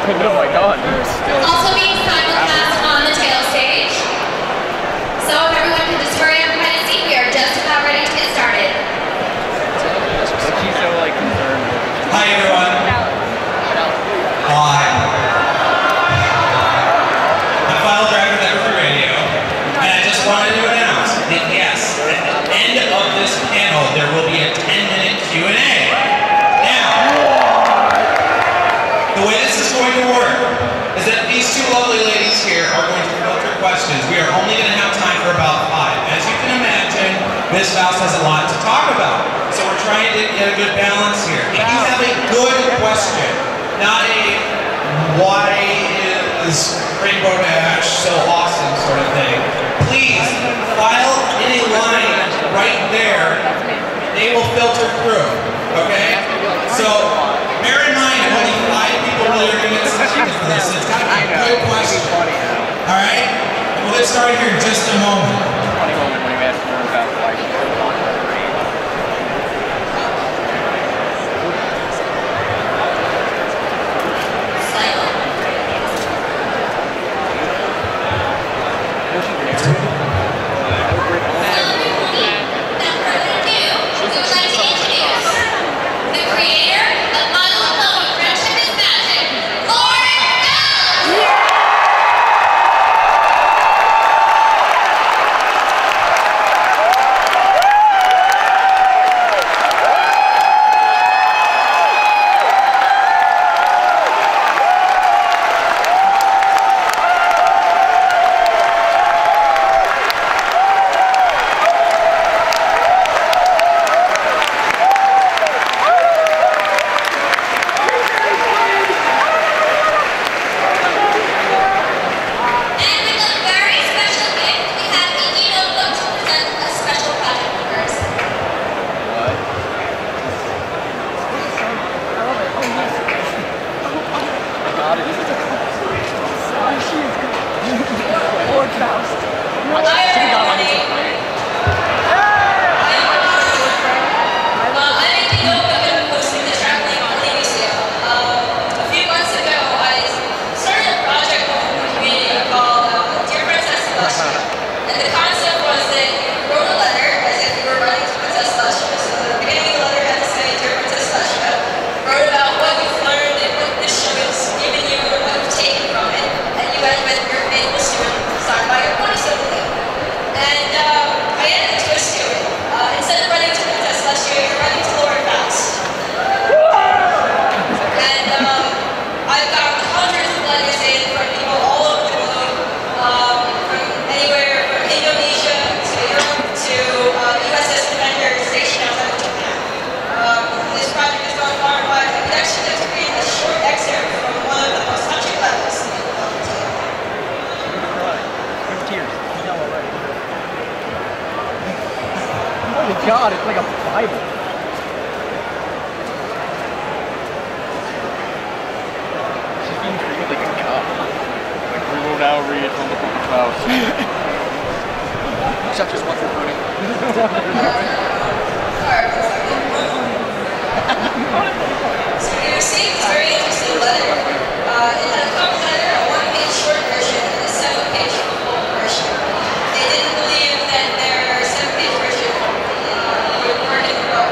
Oh my god. Also being simulcast on the tail stage. So if everyone can just hurry up and find a seat, we are just about ready to get started. She's so like concerned. Hi everyone. Hi. I'm File Driver Network Radio, and I just wanted to announce that yes, at the end of this panel there will be a 10-minute Q&A. Now, the way this is going to work is that these two lovely ladies here are going to filter questions. We are only going to have time for about 5. As you can imagine, Ms. Faust has a lot to talk about. So we're trying to get a good balance here. If you have a good question, not a why is Rainbow Dash so awesome sort of thing, please file in a line right there. They will filter through, okay? So bear in mind, only 5 people really are going to get selected for this. It's got to be a good question. All right? We'll get started here in just a moment. Funny moment when you asked her about why she's so popular. God, it's like a Bible. She's being treated like a cop. Like, we will now read from the book of Faust. Except just what's recording. So you received a very interesting letter. It had a cover letter, a 1-page short version, and a 7-page full version. They didn't believe that their 7-page version would work in the world.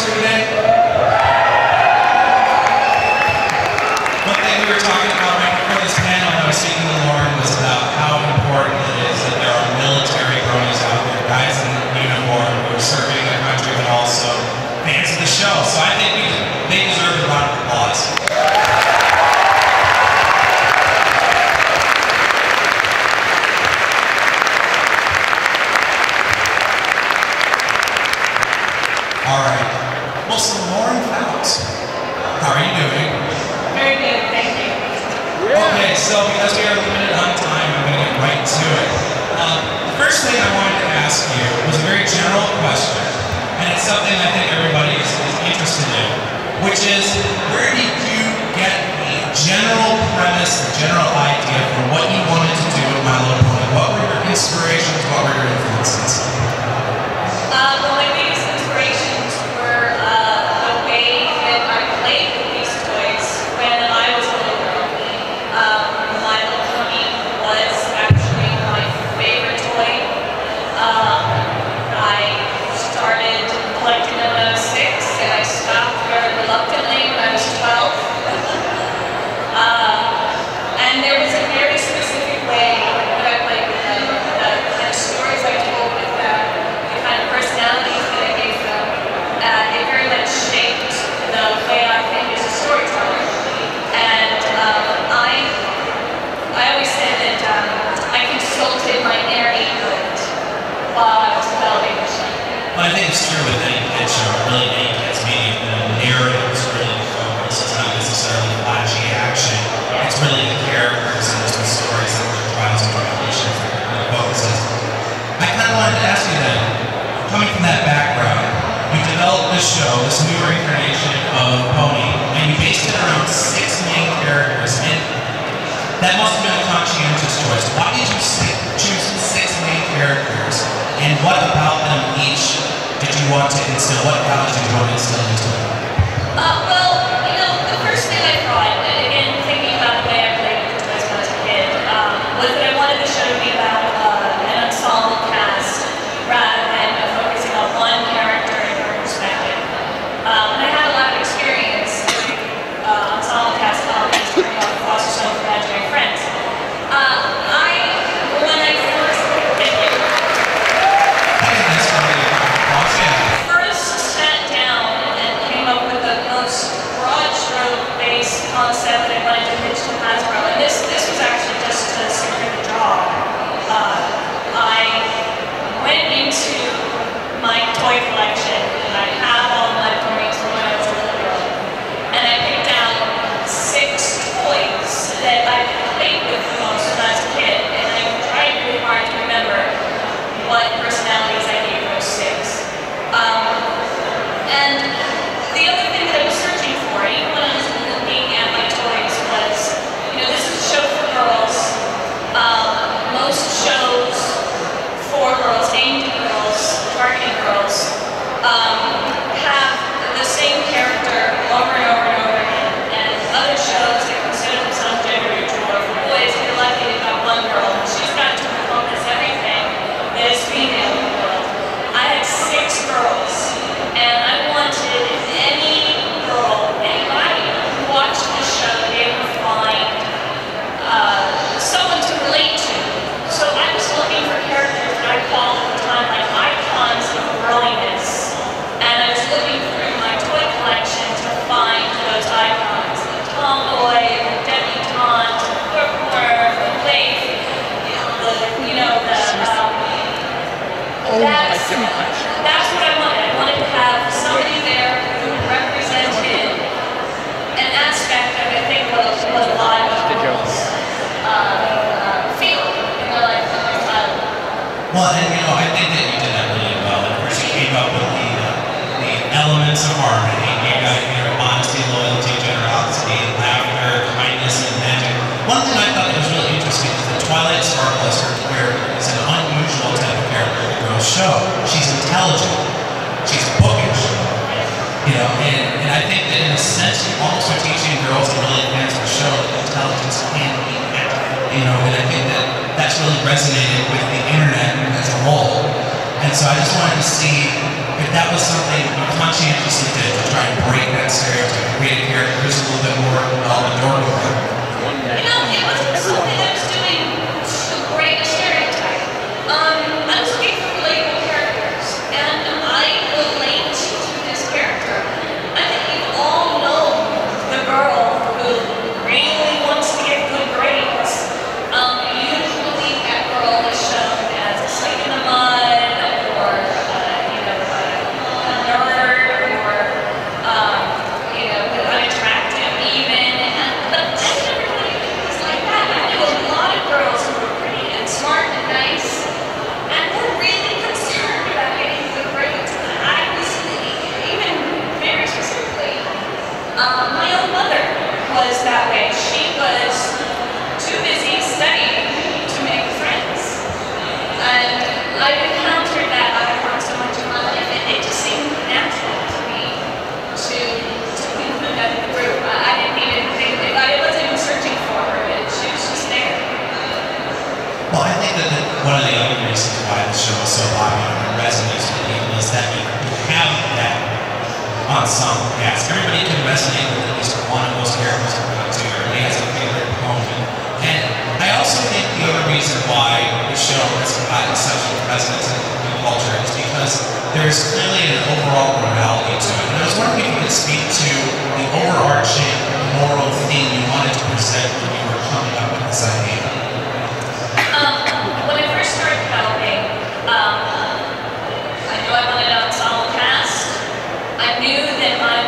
here today? One thing we were talking about right before this panel, I was speaking to Lauren, was about how important it is that there are military bronies out there, guys in uniform who are serving their country, but also fans of the show. So I think they deserve a round of applause. All right. Well, so Lauren Fouts, how are you doing? Very good, thank you. Okay, so because we are limited on time, I'm going to get right to it. The first thing I wanted to ask you was a very general question, and it's something I think everybody is interested in, which is, where did you get the general premise, the general idea for what you wanted to do with My Little Pony? What were your inspirations? What were your influences? Well, my biggest inspirations were the way that I played with these toys when I was a little girl. My Little Pony was actually my favorite toy. I started collecting them when I was 6, and I stopped very reluctantly when I was 12. And there was a very specific way that I played with them, the kind of stories I told with them, the kind of personalities that I gave them. It very much shaped the way I think as a storyteller. And I always say that I consulted my inner 8-year-old while I was developing the show. Well, I think it's true with any kid show, really any kid's medium. The narrative is really the focus. It's not necessarily flashy action. It's really the characters and the stories and their trials and tribulations that the focus is. I kind of wanted to ask you then, coming from that background, you developed this show, this new reincarnation of Pony, and you based it around 6 main characters. And that must have been a conscientious choice. Why did you choose 6 main characters? And what about them each did you want to instill? What values did you want to instill into them? Well, you know, the first thing I thought, again, thinking about the way I played with the toys when I was a kid, was that I wanted the show to be about an ensemble cast rather than focusing on one character and her perspective. And I had a lot of experience doing ensemble cast comedies during Foster Son of Imaginary Friends. When I first sat down and came up with the most broad stroke-based concept that I wanted to pitch to Hasbro, and this was actually just to secure the job. I went into my toy collection, and I have all my ponies from when I was a little girl, and I picked out 6 toys that I played with the most when I was a kid, and I tried really hard to remember what personalities I gave those 6. And the other thing that I was searching for, even when I was looking at my toys, was, you know, this is a show for girls. Most shows for girls, aimed at girls, targeting girls, have the same character over and over and over again. And other shows that consider themselves gender neutral or for boys, if you're lucky, they've got one girl. She's got to encompass everything that is female in the world. I had 6 girls, and I wanted any girl, anybody who watched the show to be able to find someone to relate to. So I was looking for characters that I called at the time like icons of girliness, and I was looking through my toy collection to find those icons: the tomboy, the debutante, the bookworm, the waif, that's what I wanted. I wanted to have somebody there who represented an aspect of, I think, what a lot of girls feel in their life and their childhood. Well, and you know, I think that you did that really well. Of course, you came up with the elements of harmony. You got honesty, loyalty, generosity, laughter, kindness, and magic. One thing I thought that was really interesting is that Twilight Sparkle as her character is an unusual type of character in the girls' show. She's intelligent. She's bookish. You know, and I think that in a sense, you almost are teaching girls to really advance the show that intelligence can be met. You know, and I think that that's really resonated with the internet as a whole. And so I just wanted to see if that was something you conscientiously did try and break that stereotype, create a character who's a little bit more adorable? You know, it wasn't something I was doing to break a stereotype. I was looking for relatable characters, and I relate to this character. I think we've all known the girl who really wants to get good grades. Usually that girl is shown as a slave in the mud, or you know, a nerd, or you know, unattractive even. But I never really was like that. I knew a lot of girls who were pretty and smart and nice, and were really concerned about getting good grades. I was even very specifically, my own mother was that way. She was too busy studying to make friends. And I've encountered that I've worked so much in my life, and it just seemed natural to me to include that in the group. I didn't even think, I wasn't even searching for her, she was just there. Well, I think that one of the other reasons why the show is so popular and resonates with people is that you have that ensemble cast. Everybody can resonate with at least one of those characters or two, or everybody has a favorite opponent. And I also think the other reason why the show has gotten such a resonance in the culture is because there's clearly an overall morality to it. And I was wondering if you could speak to the overarching moral theme you wanted to present when you were coming up with this idea. When I first started developing, I knew I wanted an ensemble cast. I knew that I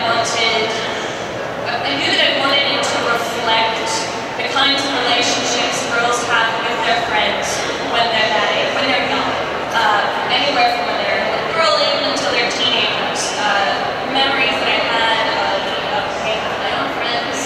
wanted it to reflect the kinds of relationships girls have with their friends when they're that age, when they're young. Anywhere from when they're a little girl even until they're teenagers. Memories that I had of hanging with my own friends.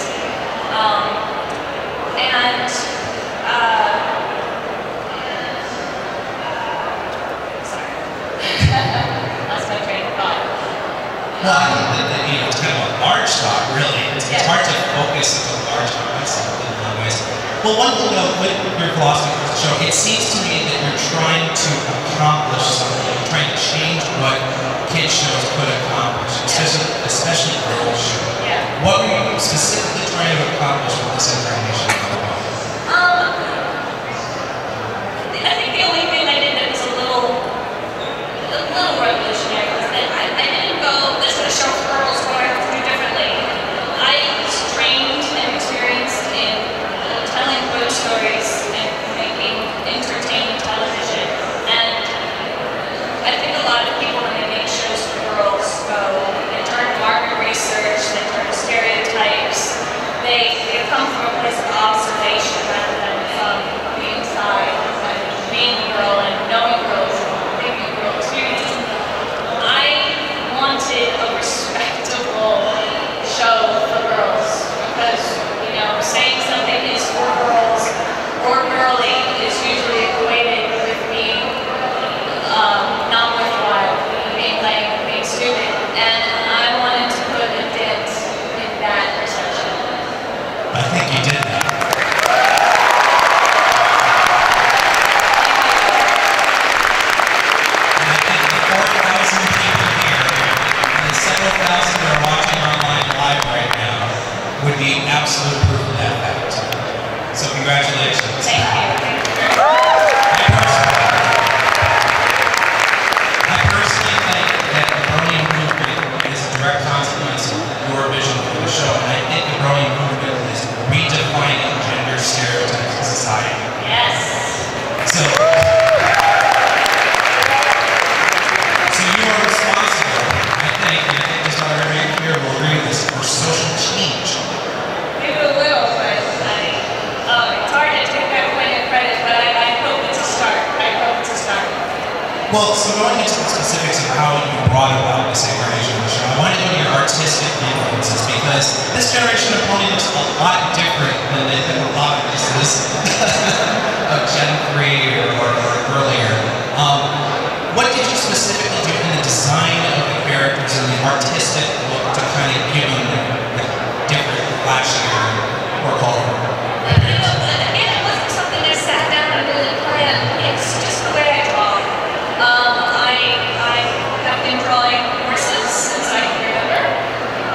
Sorry. Lost my train of thought. Well, I think that it's kind of a large talk, really. It's hard to focus on a large talk on something in a lot of ways. Well, one thing though, with your philosophy of the show, it seems to me that you're trying to accomplish something. You're trying to change what kids shows could accomplish, especially girls shows. Yeah. What were you specifically trying to accomplish with this incarnation of the book? I think the only thing I did that was a little revolutionary was that I didn't go, this is a show for girls, what do I have to do differently? I was trained and experienced in telling good stories and making entertaining television. And I think a lot of people when they make shows for girls go, they turn to market research, they turn to stereotypes. They come from a place of observation rather than from the inside and being a girl and knowing girls and being a girl experience. I wanted a respectable show for girls because, you know, saying something is for girls or girly is usually equated with being not worthwhile, being lame, being stupid, and I wanted to put a dent in that perception. I think you did that. And I think the 4,000 people here and the several thousand that are watching online live right now would be absolute proof of that fact. So congratulations. Thank you. I personally think that the Bronian movement is a direct consequence of your vision for the show, and I think the Bronian movement is redefining gender stereotypes in society. Yes. So you are responsible, I think, and I think just about everybody here will agree with this, for social change. Maybe a little, but it's hard to take that kind of credit, but I hope it's a start. I hope it's a start. Well, so going into the specifics of how you brought about this incarnation of the show, I want to go to your artistic influences because this generation of pony looks a lot different than a lot of pieces of Gen 3 or earlier. What did you specifically do in the design of the characters and the artistic look to kind of give them the different, flashier, more colorful? Again, it wasn't something I sat down and really planned. It's just the way I draw. I have been drawing horses since I can remember.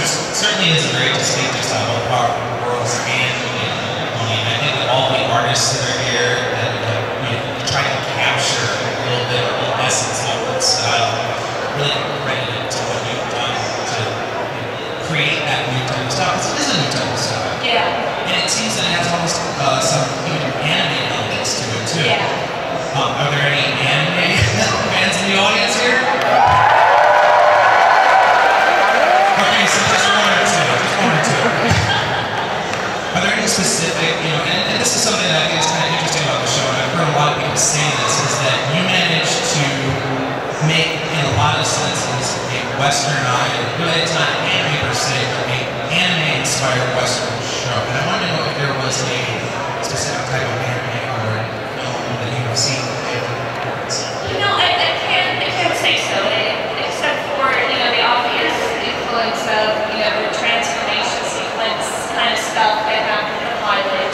there certainly is a very distinctive style of art from girls and Pony. And I think that all the artists that are here that try to capture a little bit of the essence of that style, really credited to what you've done to create that new type of style. Because it is a new type of style. Yeah. And it seems that it has almost some even anime elements to it too. Yeah. Are there any anime fans in the audience here? Okay, so just one or two. Are there any specific, and this is something that I think is kind of interesting about the show, and I've heard a lot of people say this, is that you managed to make, in a lot of senses, a westernized, it's not anime per se, but an anime-inspired western show. And I wanted to know if there was a specific type of anime or film that you have seen. I can't say so, except for, the obvious influence of, the transformation sequence kind of stuff that happened in the pilot.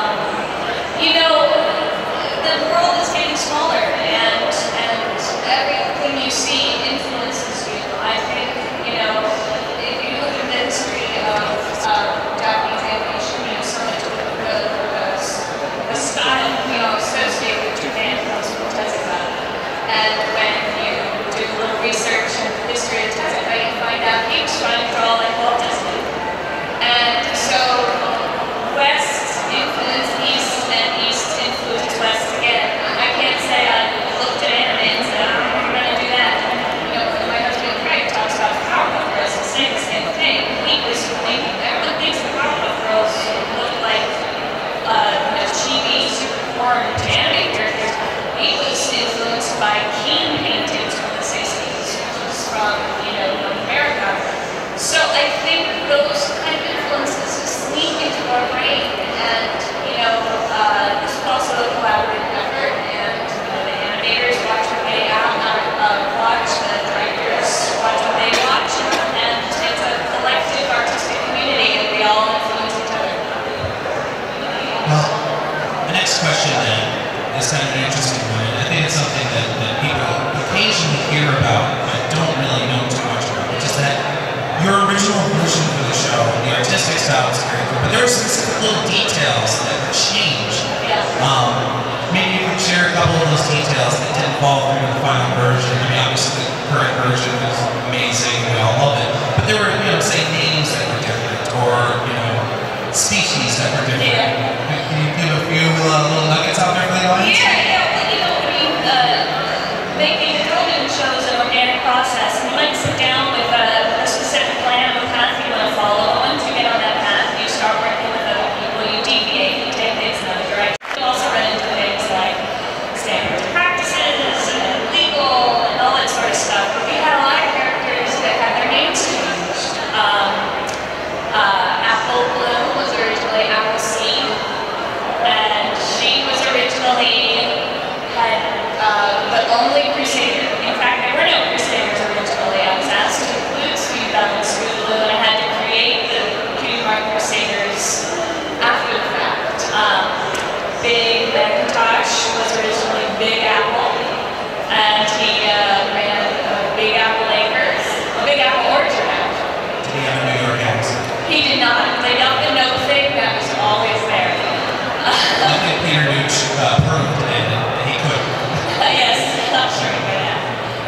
The world is getting smaller, and everything you see influences you. I think, if you look at the history of Japanese animation, so much of the style, associated with Japan comes from Tezuka. And when you do a little research in the history of Tezuka, you find out he was trying to draw like Walt Disney. And so West influenced East, and East influenced West again. I can't say I looked at anime and said, I'm going to do that. My husband Craig talks about Powerpuff Girls and saying the same thing. He was thinking, everyone thinks the Powerpuff Girls look like chibi, super foreign anime characters. He was influenced by Keen paintings from the 60s, which was from, America. So I think those kind of influences just sneak into our brain, and, this is also a collaborative effort, and, the animators watch what they watch, the directors watch what they watch, and it's a collective artistic community, and we all influence each other. Well, the next question then is kind of an interesting one, and I think it's something that people occasionally hear about but don't really know too much about, which is that your original vision for the show, the artistic style was very good, but there were some little details that were changed. Yeah. Maybe you could share a couple of those details that didn't fall through the final version. I mean, obviously the current version is amazing, we all love it, but there were, say, names that were different, or, species that were different. Yeah. Can you give a few little nuggets out there for the audience? Making television shows is an organic process. You might sit down with a specific plan of a path you want to follow. Once you get on that path, you start working with other people, you deviate, you take things in another direction. You also run into things like standard practices and legal and all that sort of stuff. But we had a lot of characters that had their names changed. Apple Bloom was originally Apple Seed, and she was originally but only Crusader. In fact, there were no Crusaders originally. I was asked to include Steve Evans, Scootaloo, and I had to create the Cutie Mark Crusaders after the fact. Big Macintosh was originally Big Apple, and he ran Big Apple Acres, Big Apple Orchard, actually. Did he have a New York accent? He did not. They got the note thing that was always there. I think Peter Nooch proved today that he could. Yes, I'm sure he could have.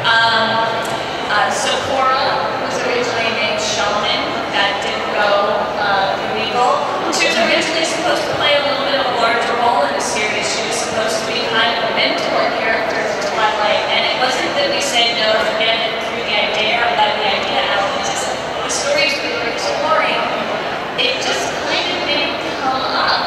So Cora was originally named Shaman. That didn't go legal. She was originally supposed to play a little bit of a larger role in the series. She was supposed to be kind of a mentor character for Twilight, and it wasn't that we said no, forget it, threw the idea or let the idea out. It's just the stories we were exploring, it just kind of didn't come up.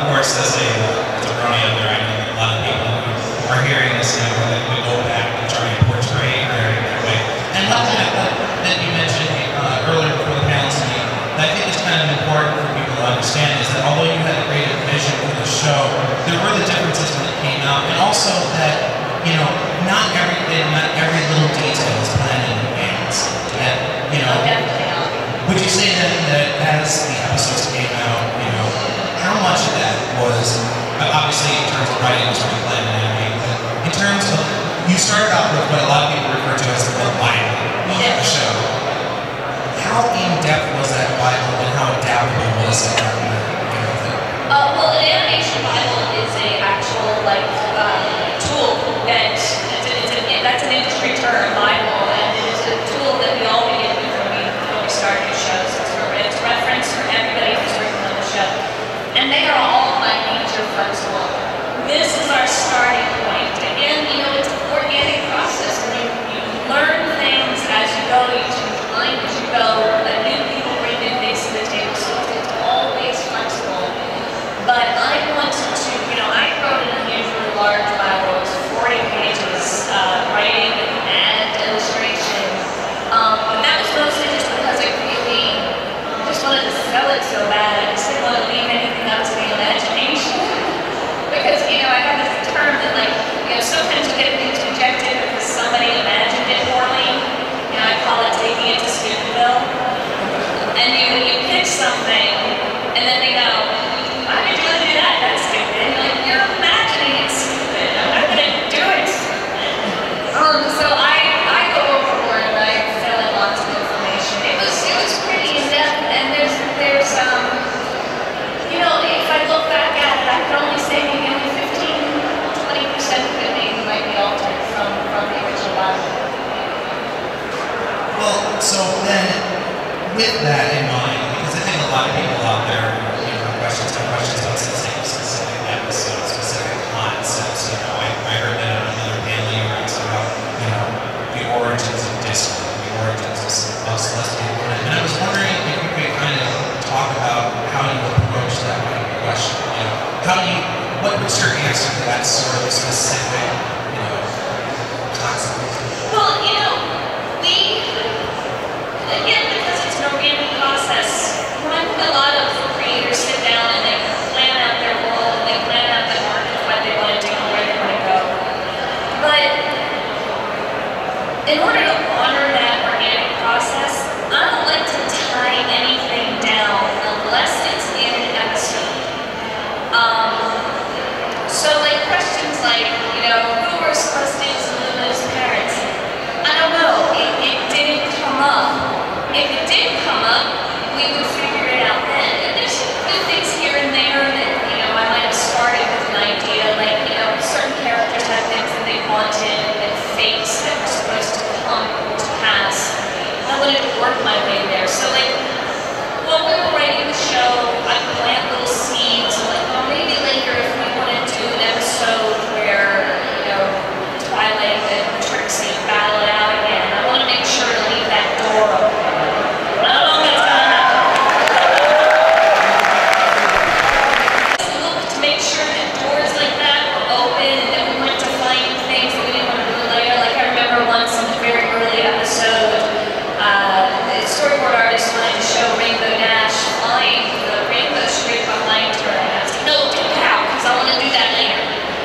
course, as a brony out there, I know a lot of people who are hearing this now that we go back and try and portray her in that way. And one thing that you mentioned earlier before the panel meeting that I think is kind of important for people to understand is that although you had a creative vision for the show, there were the differences when it came out, and also that, you know, not every little detail is planned in advance. That, you know, would you say then that as the episodes came out, you know, how much of that was, obviously in terms of writing was pretty planned and animating, but in terms of, you started out with what a lot of people refer to as the Bible of the show. How in-depth was that Bible and how adaptable was it? Well, an animation Bible is an actual tool that's an industry term, Bible, and it is a tool that we all begin with when we start new shows. It's a reference for everybody who's working on the show, and they are all by nature flexible. This is our starting point. Again, you know, it's an organic process, and you learn things as you go. You change your mind as you go. New people bring new things to the table, so it's always flexible. But I wanted to, you know, I wrote an unusually large Bible. It was 40 pages, writing and illustration. But that was mostly just because I really just wanted to sell it so bad. I just didn't want to leave anything up to the imagination. Because, you know, I have this term that, like, you know, sometimes you get things rejected because somebody imagined it poorly. You know, I call it taking it to Stupidville. And you pitch something, and then they go, why did you want to do that? That's stupid. And you're like, you're imagining it's stupid. I'm not going to do it. So I go overboard and I fill in lots of information. It was pretty in-depth, and there's you know, if I look back at it, I can only say maybe only 15-20% of it maybe might be altered from the original Bible. Well, so then, with that in mind, because I think a lot of people out there, you know, have questions about specific episodes, specific concepts. You know, I heard that on another panel you were asking about, you know, the origins of Discord, the origins of Celestial Woman, and I was wondering if you could kind of talk about how you approach that kind of question. You know, what's your answer to that sort of specific, you know, concept? Well, you know, again, because it's an organic process, I think a lot of creators sit down and they plan out their world, and they plan out the market, what they want to do, where they want to go. But in order to honor that organic process, I don't like to tie anything down unless it's in an episode. So like questions like, you know, who were Celestia's and Lumina's parents? I don't know. It didn't come up. If it did come up, we would figure it out then. And there's good things here and there that, you know, I might have started with an idea, like, you know, certain characters had things that they wanted and fates that were supposed to come to pass. I wanted to work my way there. So, like, while we were writing the show, I would plant little seeds, like, well, maybe later if we want to do an episode where, you know, Twilight and Trixie battle it out again, I want to make sure to leave that door open. I don't know if that's gonna happen. Look to make sure that doors like that were open and that we weren't defining things that we didn't want to do later. Like I remember once in a very early episode, the storyboard artist wanted to show Rainbow Dash flying the rainbow straight behind her, and I was like, no, get it out, because I want to do that later.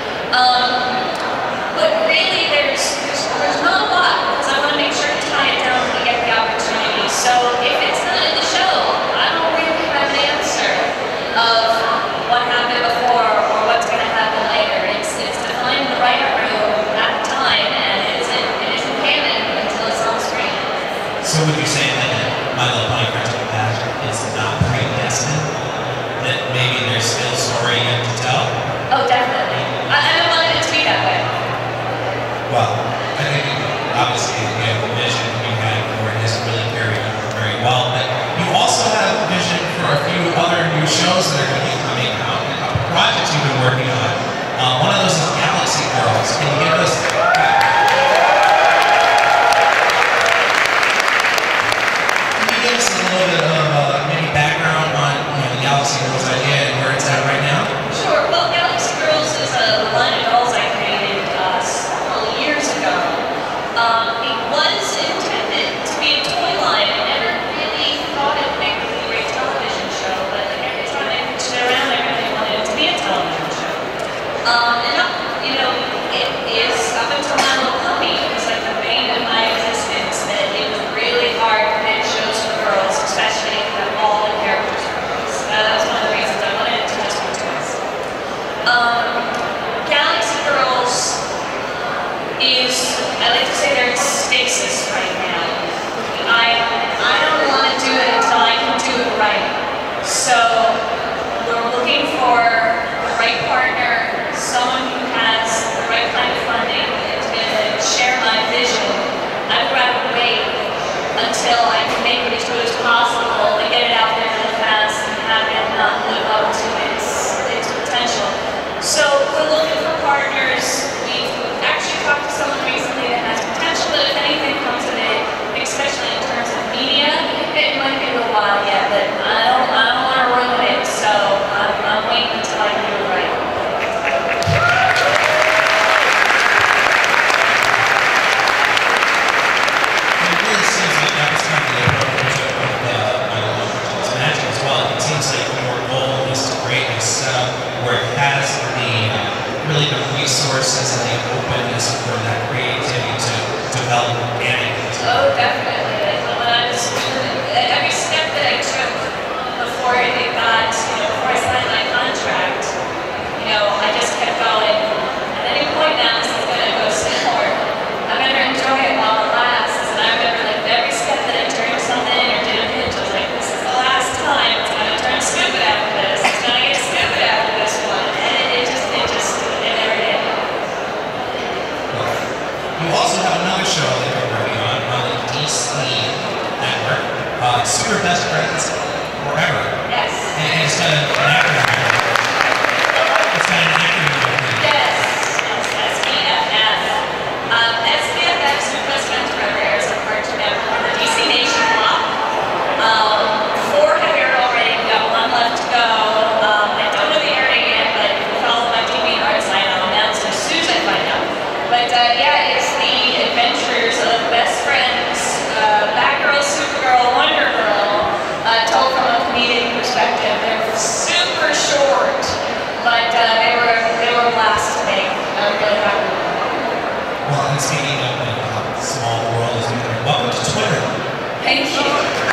But really, there's not a lot, because I want to make sure to tie it down when we get the opportunity. So if it's not in the show, I don't really have an answer of what happened before or what's going to happen later. It's defined the writer room at the time, and it isn't canon until it's on screen. So would you say that My Little Pony Friendship Dash is not predestined? That maybe there's still a story yet to tell? Oh, definitely. I don't want it to be that way. Well, I think obviously you have the vision you had for it has really carried over very well, but you also have a vision for a few other new shows that are going to be coming out, and a couple projects you've been working on. One of those is Galaxy Girls. Can you give us a little bit of maybe background on the Galaxy Girls idea and where it's at right now? You know, it is up until My Little Pony, it was like the bane of my existence that it was really hard to make shows for girls, especially if all the characters were girls. That was one of the reasons I wanted it to just be twins. Galaxy Girls is, I like to say they're in stasis right now. I don't want to do it until I can do it right. So we're looking for the right partner, someone who has the right kind of funding and to share my vision. I'd rather wait until I can make it as good as possible and get it out there really fast and have it not live up to its potential. So we're looking for partners. We've actually talked to someone recently that has potential, but if anything comes of it, especially in terms of media, it might be a little while yet, but I don't want to ruin it, so I'm waiting until I can do it right. It really seems like that was kind of the approach of My Little Pony's Magic as well. It seems like your goal is to create a setup where it has really the resources and the openness for that creativity to develop organically. Oh, definitely. When I was every step that I took before it got, before I signed my contract, I just kept going. At any point now, this is going to go sour. I'm going to enjoy it while it lasts. And I remember, like, every step that I turned something or did a pitch, I was like, this is the last time. It's going to turn stupid after this. It's going to get stupid after this one. And it never did. You also have another show that you're working on the DC network, Super Best Friends Forever. Yes. And it's got an acronym. It's got an acronym. Yes. It's SBFF. SBFF, Super Best Friends Forever, airs on Cartoon Network on the DC Nation block. 4 have aired already. We've got 1 left to go. I don't know the air date yet, but if you follow my TV arts, I'll announce it as soon as I find out. But yeah, it's the adventures of best friends, Batgirl, Supergirl, Wonder Girl, told from a comedic perspective. They're super short, but they were a blast to make. I'm really happy. Well, and speaking of small worlds, welcome to Twitter. Thank you.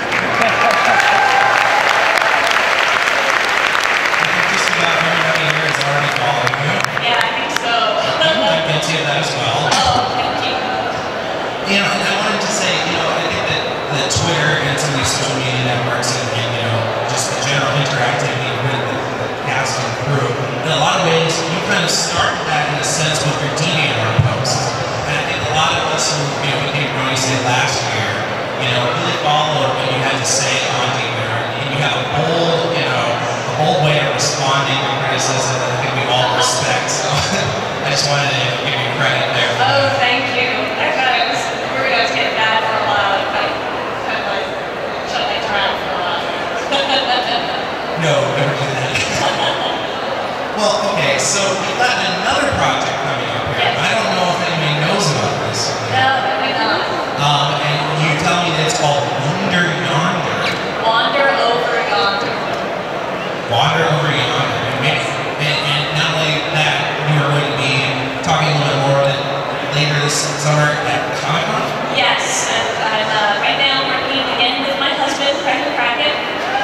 Just about everybody here is already following you. Yeah, I think so. I'm guilty of that as well. Oh, thank you. And I wanted to say, I think that Twitter and some of these social media networks and just the general interactivity with the cast and crew, in a lot of ways, you kind of started that in a sense with your DeviantArt posts. And I think a lot of us who, we came from say last year, really followed what you had to say on DeviantArt. And you have a bold way of responding to criticism that I think we all respect. So I just wanted to give you credit there. Oh, thank you. I thought we were going to get bad for a while. I kind of like shut my trap for a while. No, never do that. Well, okay, so we've got another project coming up here. Yes. I don't know if anybody knows about this. No, definitely not. And you tell me that it's called Wander Yonder. Wander over yonder. Wander Over Yonder. And not only that, we are going to be talking a little bit more later this summer at Comic-Con. Yes, I'm right now working again with my husband, Craig Crackett.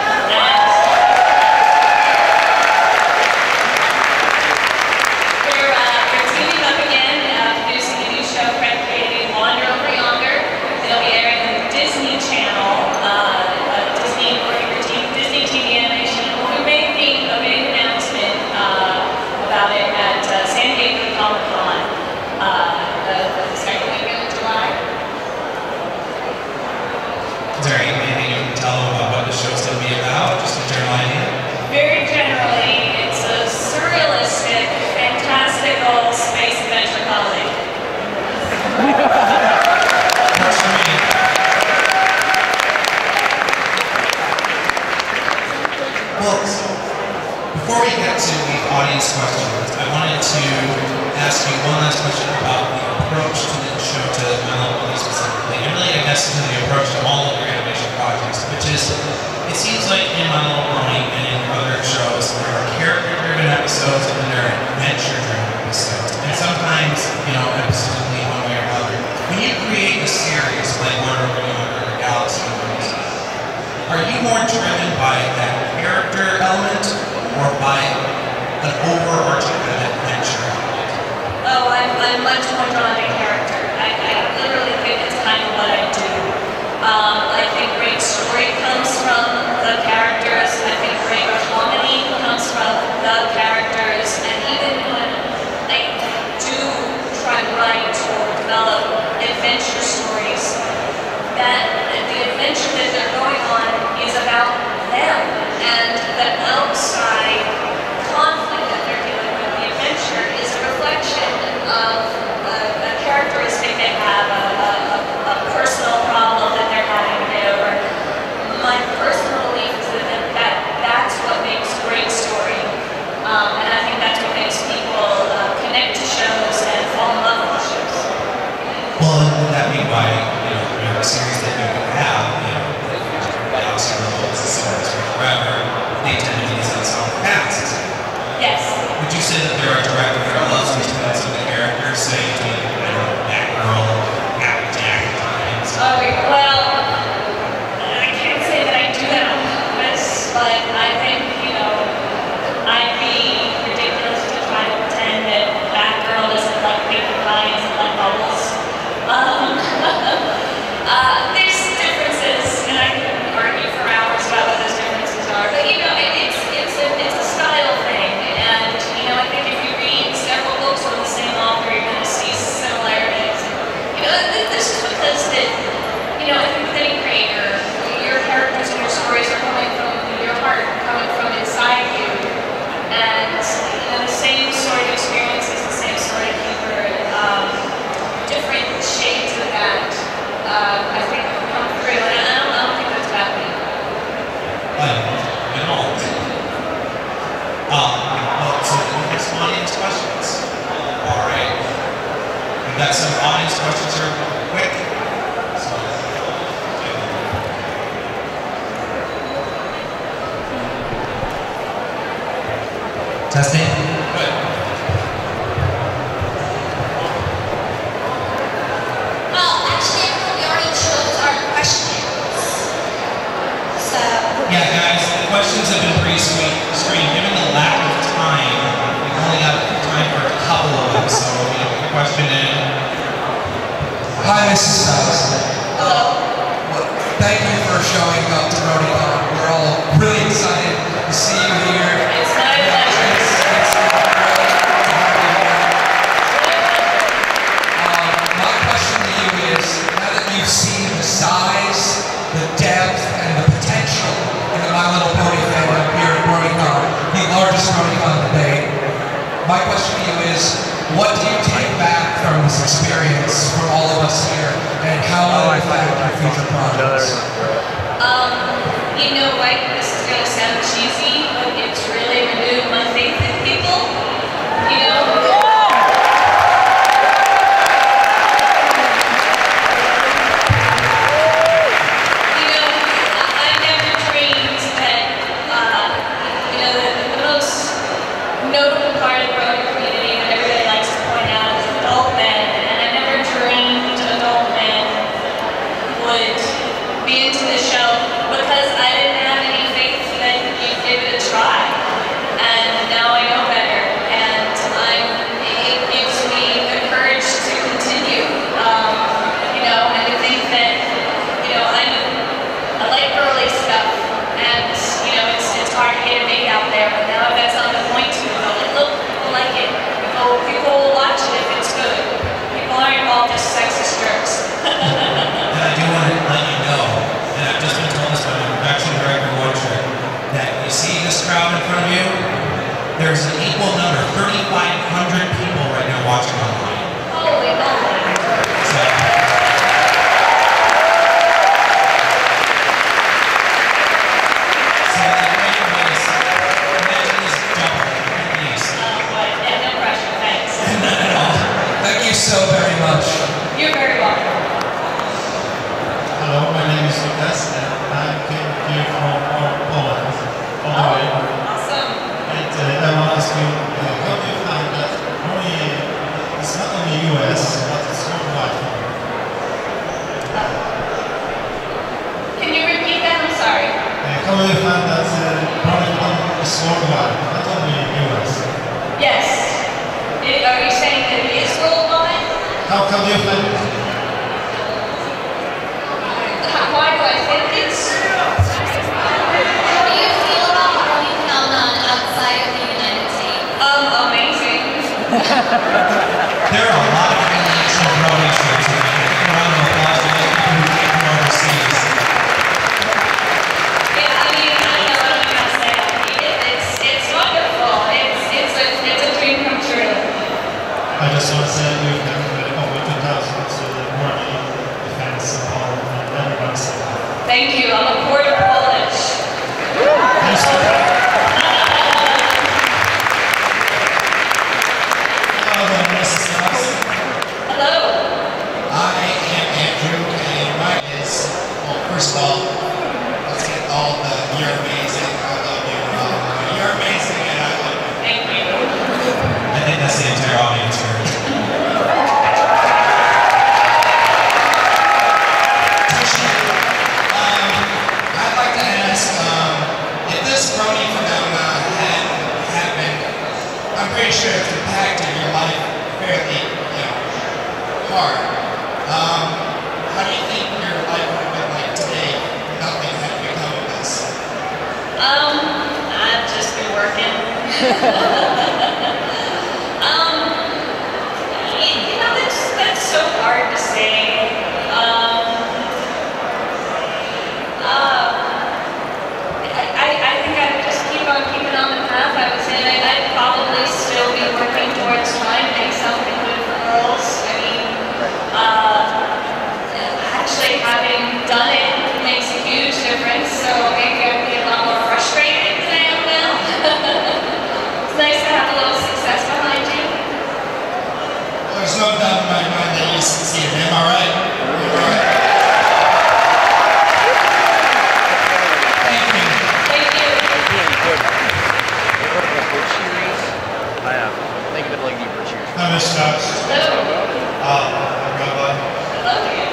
We're teaming up again, producing a new show, Craig created Wander Over Yonder. It'll be airing on the Disney Channel, Disney TV animation. We'll be making a big announcement about it at San Diego Comic-Con the second weekend of July. Is there anything you can tell about what the show's going to be about? Just a general idea? Very generally, it's a surrealistic, fantastical space adventure comedy. Works for me. Well, so before we get to the audience questions, I wanted to ask you one last question about the approach to the show, to My Little Pony specifically, and really, I guess, to the approach to all of your animation projects, which is, it seems like in My Little Pony and in other shows, there are character-driven episodes and there are adventure-driven an overarching kind of adventure? Oh, I'm much more drawn to character. I literally think it's kind of what I do. I think great story comes from the characters. I think great comedy comes from the characters. And even when I do try to write or develop adventure stories, that the adventure that they're going on is about them, and the outside conflict that they're dealing with, the adventure, is a reflection of a characteristic they have, a personal problem that they're having to get over. My personal belief is that's what makes a great story, and I think that's what makes people connect to shows and fall in love with shows. Well, would that be why, the series that you have, House of Rebels, The Swords Forever, they tend to be these unsung paths? Yes. Would you say that there are direct parallels between some of the characters, say, between, Batgirl, Captain Jack at times? Oh, well, I can't say that I do that on purpose, but I think, I'd be ridiculous to try to pretend that Batgirl doesn't like paper pie and doesn't like bubbles. There's differences, and I can argue for hours about what those differences are, but it's a style thing, and I think if you read several books from the same author, you're going to see similarities. This is because that, I think with any creator, your characters and your stories are coming from your heart, coming from inside you, and the same sort of experiences, the same sort of humor, different shades of that, I think come through, and I don't think that's bad thing. At all. So there's audience questions. All right. We've got some audience questions here real quick. Testing. Good. Well, actually, we already chose our questions. So. Yeah, guys, the questions have been pre-screened. Given the lack of time, we've only got time for a couple of them, so put your question in. Hi, Mrs. Stubbs. Hello. Thank you for showing up to BronyCon. We're all really excited to see you here. It's my pleasure. It's great to have you here. My question to you is, now that you've seen the size, the depth, and the potential in the My Little Pony fandom here at BronyCon, the largest BronyCon to date, my question to you is, what do you take back from this experience from all of us here, and how will it affect your future projects? This is going to sound cheesy, but it's really renewed my faith in people. I never dreamed that, the most notable part of the Brony community that everybody likes to point out is adult men, and I never dreamed adult men would be into the show because I didn't have any faith that you'd give it a try. And now I know better, and it gives me the courage to continue, and to think that, I like girly stuff, and, it's hard to get a date out there, but now I've got something to point to. Look, people like it. People will watch it if it's good. People aren't all just sexist jerks. And I do want to let you know, and I've just been told this by my production director, Woodtrick, that you see this crowd in front of you, there's an equal number, 3,500 people right now watching online. Holy moly. So that rate was, imagine this double, at least. No pressure, thanks. Not at all. Thank you so very much. You're very welcome. Hello, my name is Lucas, and I came here from Poland, all the way. Awesome. And I want to ask you, how do you find that it's not only US, but it's worldwide? Can you repeat that? I'm sorry. How do you find that BronyCon is worldwide, not only US? come do you find it? Why do I think it's? How do you feel about the Brony phenomenon outside of the United States? Amazing. There are a lot of international Brony shows tonight. Around the applause to those people who came from overseas. Yeah, I mean, I don't know what I'm gonna say. It's wonderful. It's a dream come true. I just want to say that you've been over 2,000 to the Brony defense of all and everybody said that. Thank you. I'm a quarter Polish. Hello. I am Andrew, and mine is, well, first of all, let's get all the you're amazing, I love you. You're amazing, and I love you. Thank you. I think that's the entire audience here. I'd like to ask, if this Brony phenomenon had happened, I'm pretty sure it's impacted your life fairly, hard. How do you think your life would have been like today if nothing had become of this? I've just been working. That's so hard to say. I think I would just keep on keeping on the path I was in. I'd probably still be working towards trying to make something good for girls. I mean, actually having done it makes a huge difference, so maybe I'd be a lot more frustrated than I am now. It's nice to have a little success behind you. There's no doubt in my mind that you succeeded. Am I right? Thank you. Thank you. I have. Think of it like Neighbor Cheers. Hi, Ms. Stokes. Hello. Rabbi. Hello again.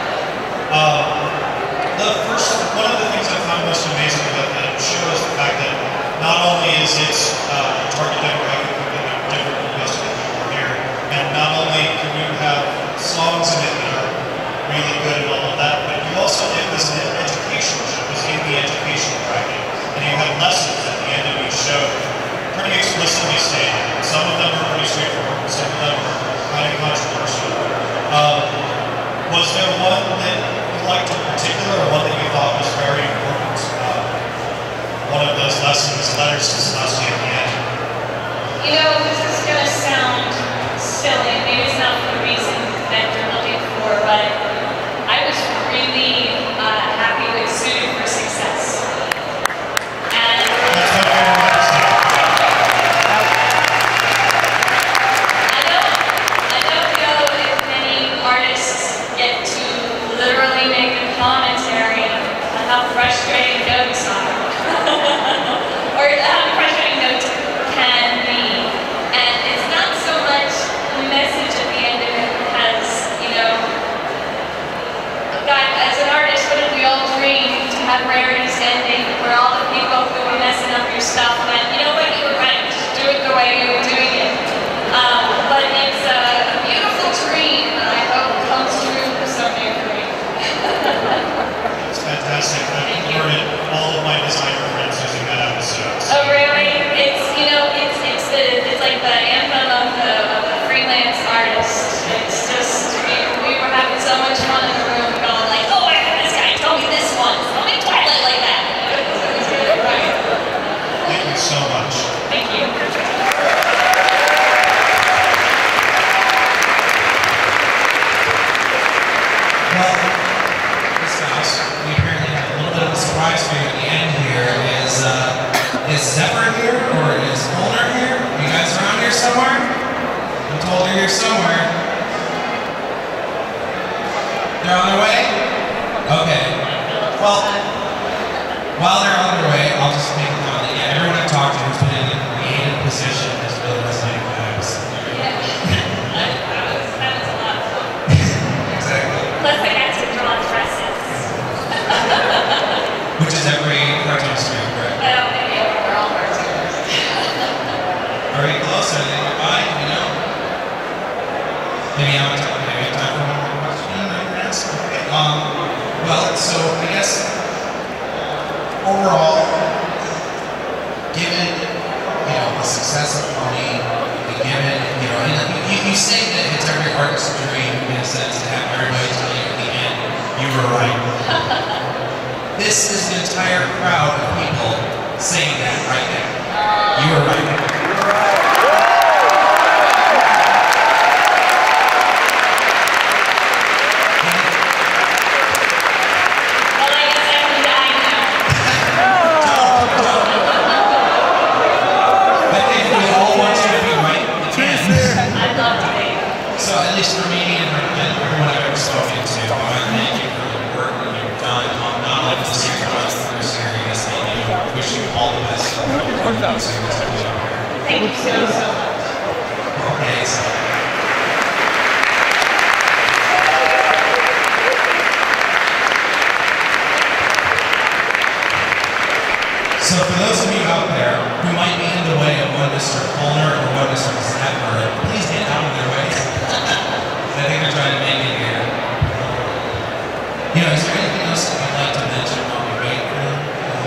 One of the things I found most amazing about the show is the fact that not only is its target demographic completely different from most of the people here, and not only can you have songs in it that are really good and all of that, but you also did this education show, it was in the education bracket, and you had lessons at the end of each show, pretty explicitly stated. Some of them were pretty straightforward, some of them were kind of controversial. Was there one that you liked in particular, or one that you thought was very important? One of those lessons, letters to Celestia at the end. You know, this is going to sound silly. Maybe it's not the reason that you're looking for, but I was really happy with Suited for Success. And That's my favorite one to say. I don't know if many artists get to literally make a commentary on how frustrating notes are. Or how frustrating notes can be. And it's not so much the message at the end of it because, God, as an artist, wouldn't we all dream to have Rarity's ending where all the people who were messing up your stuff went, you know what, you were right, just do it the way you were doing it. But it's a beautiful dream that I hope comes true someday for me. It's fantastic. I've converted all of my designer friends using that episode. So. Oh really? It's like the anthem of the freelance artist. It's just we were having so much fun in the room going like, oh I had this guy tell me this once. I'll make Twilight like that. Right. Thank you so much. Thank you. Well, Miss Faust, we apparently have a little bit of a surprise for you at the end here. Is Zephyr here, or is Molnar here? Are you guys around here somewhere? I'm told you're here somewhere. They're on their way? Okay. Well, while they're on their way, I'll just make a comment that everyone I've talked to who's been in a creative position has really resonated with us. Yeah. That was a lot of fun. Exactly. Plus I got to draw dresses. Which is every cartoon stream, correct? Well, maybe we're all cartoons. Are we close? Are they nearby? Do we know? Maybe I have time for Well, so I guess overall, given the success of Pony, given and you say that it's every artist's dream in a sense to have everybody tell you at the end you were right. This is an entire crowd of people saying that right now. You were right. For me and everyone I've ever spoken to, I want to thank you for the work that you've done, not only for the series, but for the series, and wish you all the best. Thank you so much. Okay, so for those of you out there who might be in the way of what Mr. Polner or what Mr. Zapper, please get out of their way. I think they're trying to make it here. Is there anything else that you'd like to mention while we wait for them?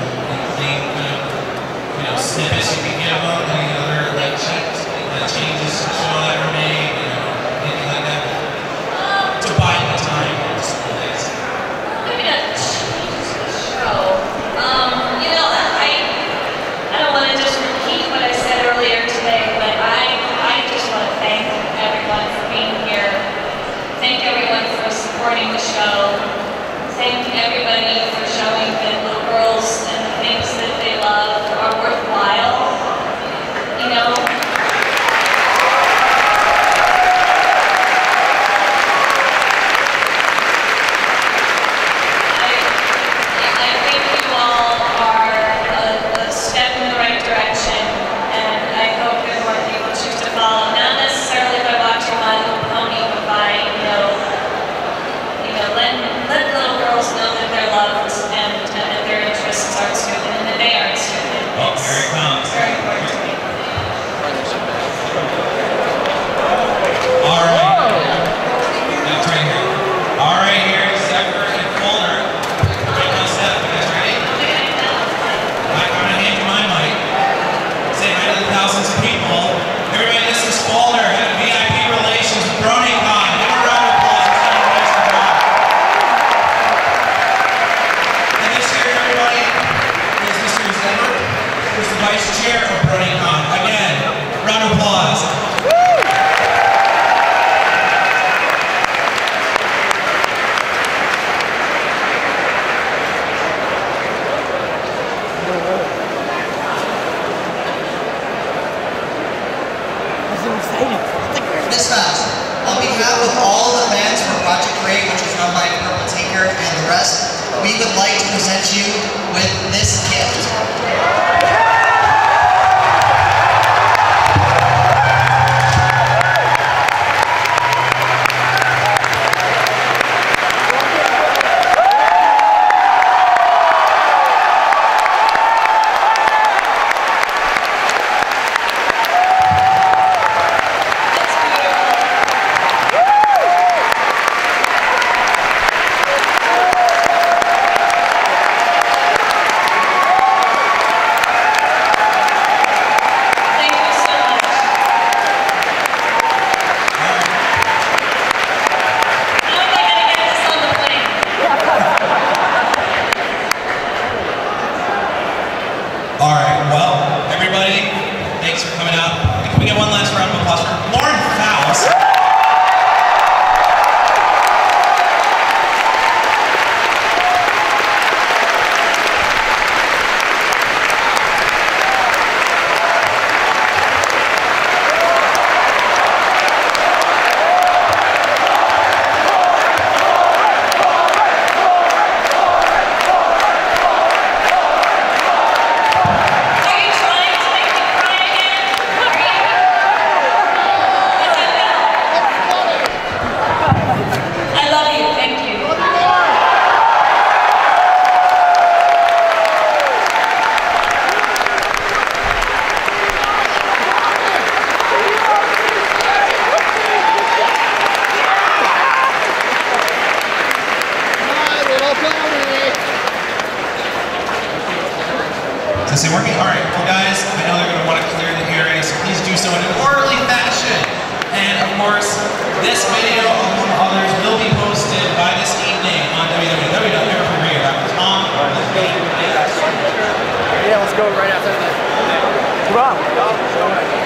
Anything, snippets you can give them? Any other changes to the show that were made? Anything like that? To buy the time or just things. Maybe not changes to the show. I don't want to just repeat what I said earlier today, but I just want to thank everyone for being here. Thank everyone for supporting the show. Thank everybody for showing that little girls and the things that they love are worthwhile. I think you all are a step in the right direction, and I hope that more people choose to follow. Not necessarily by watching My Little Pony, but by let little girls know that they're loved and that their interests are stupid and that they aren't stupid. Oh, here it comes. It's very important to me. All right. That's right here. All right, here's Zephyr and Polner. Right now, Steph, you guys ready? I'm going to hand you my mic. Say hi to the thousands of people. Everybody, this is Polner, head of VIP Relations with BronyCon. Give a round of applause. And this year, everybody, is Mr. Zephyr, who's the vice chair of BronyCon. Again, round of applause. This fast. On behalf of all the fans for Project Great, which is run by Purple Tinker and the rest, we would like to present you with this gift. Thanks for coming out. Can we get one last round of applause for Lauren Faust? Are you trying to make me cry again? Are you? working? All right, well guys, I know they're going to want to clear the area, so please do so in an orderly fashion. And of course, this video, among others, will be posted by this evening on www.everfreeradio.com. Yeah, let's go right outside that. Come on.